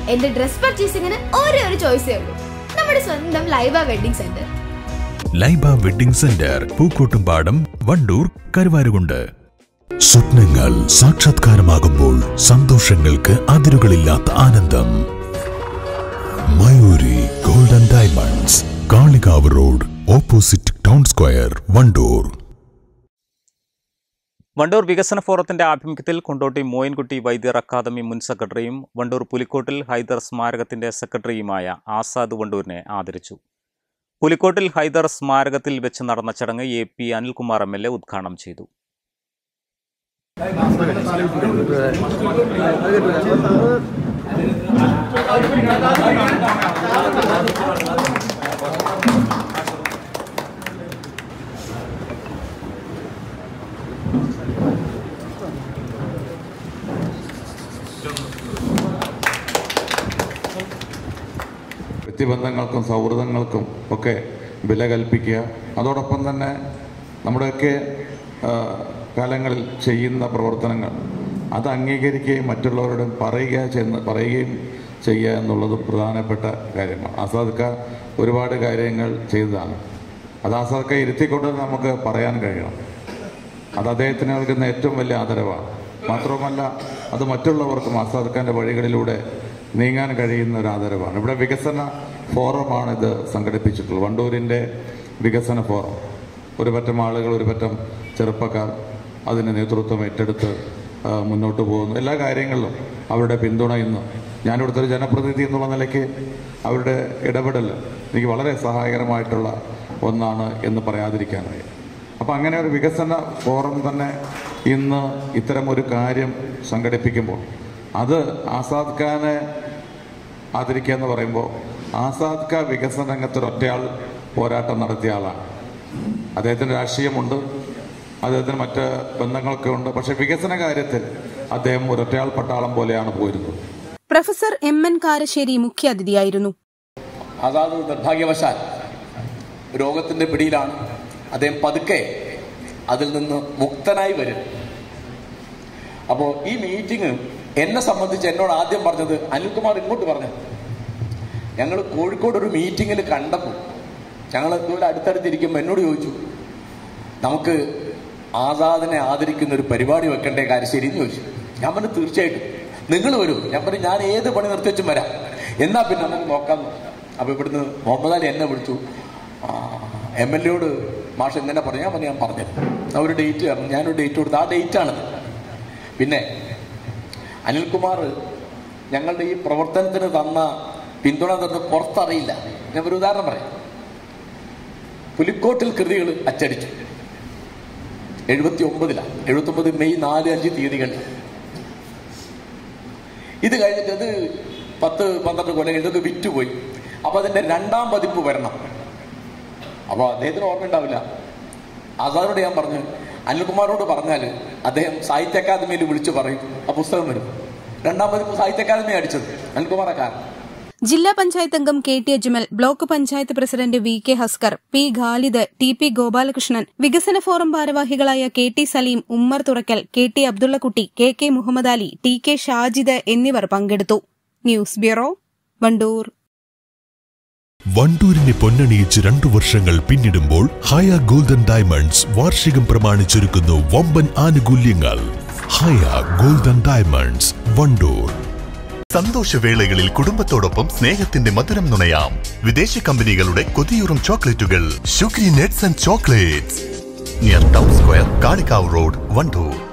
എന്റെ ഡ്രസ് പർച്ചേസിംഗിന് ഒരേ ഒരു ചോയ്സേ ഉള്ളൂ, നമ്മുടെ സ്വന്തം Laiba wedding centre. Laiba wedding centre, Pookkottumpadam, Wandoor, Karuvarakundu. സ്വപ്നങ്ങൾ സാക്ഷാത്കാരമാകുമ്പോൾ സന്തോഷങ്ങൾക്ക് അതിരുകളില്ലാത്ത ആനന്ദം. Mayoori golden diamonds, Kalikavu road, opposite town square, Wandoor. Wandoor വികസന ഫോറത്തിന്റെ ആഭിമുഖ്യത്തിൽ കൊണ്ടോട്ടി മോയിൻകുട്ടി വൈദ്യർ അക്കാദമി മുൻ സെക്രട്ടറിയും വണ്ടൂർ പുലിക്കോട്ടിൽ ഹൈദർ സ്മാരകത്തിന്റെ സെക്രട്ടറിയുമായ ആസാദ് വണ്ടൂരിനെ ആദരിച്ചു. പുലിക്കോട്ടിൽ ഹൈദർ സ്മാരകത്തിൽ വെച്ച് നടന്ന ചടങ്ങ് AP അനിൽകുമാർ MLA ഉദ്ഘാടനം ചെയ്തു. വ്യക്തിബന്ധങ്ങൾക്കും സൗഹൃദങ്ങൾക്കും ഒക്കെ വില കൽപ്പിക്കുക. അതോടൊപ്പം തന്നെ നമ്മുടെയൊക്കെ കാലങ്ങളിൽ ചെയ്യുന്ന പ്രവർത്തനങ്ങൾ അത് അംഗീകരിക്കുകയും മറ്റുള്ളവരോട് പറയുകയും ചെയ്യുക എന്നുള്ളത് പ്രധാനപ്പെട്ട കാര്യമാണ്. ആസാദ് ഖാൻ ഒരുപാട് കാര്യങ്ങൾ ചെയ്തതാണ്. അത് ആസാദ് ഖാൻ ഇരുത്തിക്കൊണ്ട് നമുക്ക് പറയാൻ കഴിയണം. അത് അദ്ദേഹത്തിന് നൽകുന്ന ഏറ്റവും വലിയ ആദരവാണ്. മാത്രവുമല്ല, അത് മറ്റുള്ളവർക്കും ആസാദ് ഖാൻ്റെ വഴികളിലൂടെ നീങ്ങാൻ കഴിയുന്ന ഒരു ആദരവാണ്. ഇവിടെ വികസന ഫോറമാണ് ഇത് സംഘടിപ്പിച്ചിട്ടുള്ളത്. വണ്ടൂരിൻ്റെ വികസന ഫോറം. ഒരു പറ്റം ആളുകൾ, ഒരു പറ്റം ചെറുപ്പക്കാർ അതിന് നേതൃത്വം ഏറ്റെടുത്ത് മുന്നോട്ട് പോകുന്നു. എല്ലാ കാര്യങ്ങളിലും അവരുടെ പിന്തുണ ഇന്ന് ഞാനിവിടുത്തെ ഒരു ജനപ്രതിനിധി എന്നുള്ള നിലയ്ക്ക് അവരുടെ ഇടപെടൽ എനിക്ക് വളരെ സഹായകരമായിട്ടുള്ള ഒന്നാണ് എന്ന് പറയാതിരിക്കാൻ കഴിയും. അപ്പം അങ്ങനെ ഒരു വികസന ഫോറം തന്നെ ഇന്ന് ഇത്തരം ഒരു കാര്യം സംഘടിപ്പിക്കുമ്പോൾ അത് ആസാദ് ഖാനെ ആദരിക്കുക എന്ന് പറയുമ്പോൾ ആസാദ് ഖാൻ വികസന രംഗത്ത് ഒറ്റയാൾ പോരാട്ടം നടത്തിയ ആളാണ്. അദ്ദേഹത്തിന് രാഷ്ട്രീയമുണ്ട്, അദ്ദേഹത്തിന് മറ്റ് ബന്ധങ്ങളൊക്കെ ഉണ്ട്. പക്ഷെ വികസന കാര്യത്തിൽ അദ്ദേഹം ഒരൊറ്റയാൾ പട്ടാളം പോലെയാണ് പോയിരുന്നത്. പ്രൊഫസർ MN കാരശ്ശേരി മുഖ്യാതിഥിയായിരുന്നു. ആസാദ് നിർഭാഗ്യവശാൽ രോഗത്തിന്റെ പിടിയിലാണ്. അദ്ദേഹം പതുക്കെ അതിൽ നിന്ന് മുക്തനായി വരും. അപ്പോൾ ഈ മീറ്റിംഗ് എന്നെ സംബന്ധിച്ച് എന്നോട് ആദ്യം പറഞ്ഞത് അനിൽകുമാർ ഇങ്ങോട്ട് പറഞ്ഞു. ഞങ്ങൾ കോഴിക്കോട് ഒരു മീറ്റിങ്ങിൽ കണ്ടപ്പോൾ ഞങ്ങൾ ഇതുപോലെ അടുത്തടുത്തിരിക്കുമ്പോൾ എന്നോട് ചോദിച്ചു, നമുക്ക് ആസാദിനെ ആദരിക്കുന്ന ഒരു പരിപാടി വെക്കേണ്ട കാരശ്ശേരി എന്ന് ചോദിച്ചു. ഞാൻ പറഞ്ഞു തീർച്ചയായിട്ടും നിങ്ങൾ വരൂ. ഞാൻ പറഞ്ഞു ഞാൻ ഏത് പണി നിർത്തിവെച്ചും വരാം, എന്നാ പിന്നെ നമുക്ക് നോക്കാമെന്ന്. അപ്പോൾ ഇവിടുന്ന് മുഹമ്മദ് അലി എന്നെ വിളിച്ചു. MLA മാഷ് ഇങ്ങനെ പറഞ്ഞു. ഞാൻ പറഞ്ഞത് ഒരു ഡേറ്റ് പറഞ്ഞു. ഞാനൊരു ഡേറ്റ് കൊടുത്തു. ആ ഡേറ്റാണത്. പിന്നെ അനിൽകുമാർ ഞങ്ങളുടെ ഈ പ്രവർത്തനത്തിന് തന്ന പിന്തുണ തന്ന് പുറത്തറിയില്ല. ഞാൻ ഒരു ഉദാഹരണം പറയാം. പുലിക്കോട്ടിൽ കൃതികൾ അച്ചടിച്ചു 79 മെയ് 4-5 തീയതികളിൽ. ഇത് കഴിഞ്ഞിട്ട് അത് 10-12 കൊല്ലം ഇതൊക്കെ വിറ്റുപോയി. അപ്പൊ അതിന്റെ 2ാം പതിപ്പ് വരണം. അപ്പൊ അദ്ദേഹത്തിന് ഓർമ്മ ഉണ്ടാവില്ല. ആസാദോട് ഞാൻ പറഞ്ഞു, അനിൽകുമാറോട് പറഞ്ഞാൽ അദ്ദേഹം സാഹിത്യ അക്കാദമിയിൽ വിളിച്ചു പറയും, ആ പുസ്തകം വരും. 2ാം പതിപ്പ് സാഹിത്യ അക്കാദമി അടിച്ചത് അനിൽകുമാറെ കാരണം. ജില്ലാ പഞ്ചായത്ത് അംഗം KT Ajmal, block panchayat president VK Haskar, P Khalid, TP Gopalakrishnan, വികസന ഫോറം ഭാരവാഹികളായ KT Saleem, Ummer തുറക്കൽ, KT Abdullakutty, KK Muhammad Ali, TK Shajid എന്നിവർ പങ്കെടുത്തു. News bureau, Wandoor. വണ്ടൂരിനെ പൊന്നണിയിച്ച് 2 വർഷങ്ങൾ പിന്നിടുമ്പോൾ ഹയ ഗോൾഡൻ ഡയമണ്ട്സ് വാർഷികം പ്രമാണിച്ചൊരുക്കുന്നു വമ്പൻ ആനുകൂല്യങ്ങൾ. Haya golden diamonds, Wandoor. സന്തോഷവേളകളിൽ കുടുംബത്തോടൊപ്പം സ്നേഹത്തിന്റെ മധുരം നുണയാം. വിദേശ കമ്പനികളുടെ കൊതിയൂറും ചോക്ലേറ്റുകൾ. ഷുഗ്രി nets and chocolates, near town square, Kalikavu road, Wandoor.